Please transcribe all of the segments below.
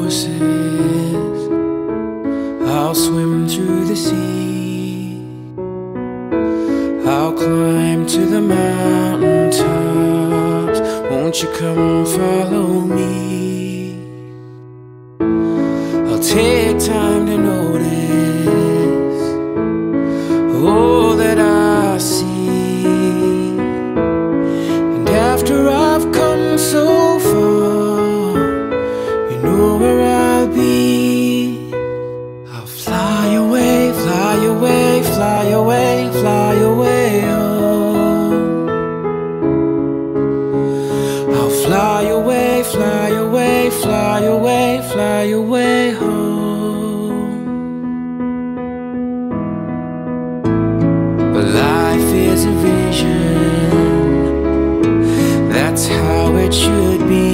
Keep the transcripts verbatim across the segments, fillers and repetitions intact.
horses, I'll swim through the sea, I'll climb to the mountain tops. Won't you come follow me? I'll take time to notice all that I see, and after I've come so far, you know where I'll be. I'll fly away, fly away, fly away, fly away home. I'll fly away, fly away, fly away, fly away home. But life is a vision, that's how it should be.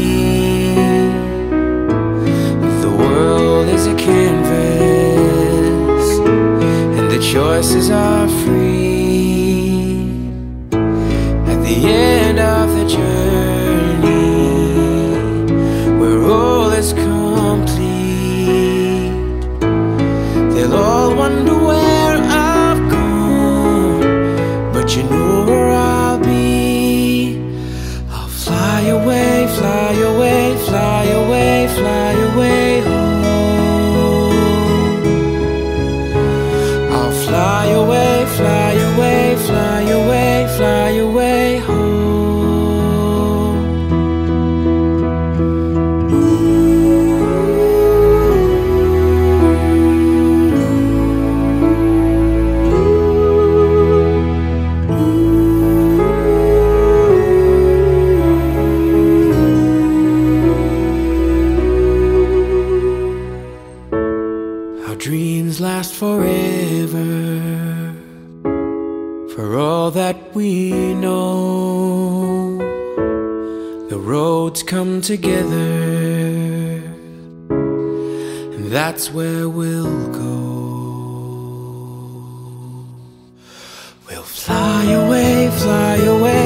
The world is a canvas, and the choices are free. At the end of the journey, where all is complete, they'll all wonder where I've gone, but you know where I'll be. I'll fly away, fly away, fly away, fly away home. I'll fly away, fly away, fly away, fly away home. Our dreams last forever, for all that we know. The roads come together, and that's where we'll go. We'll fly away, fly away,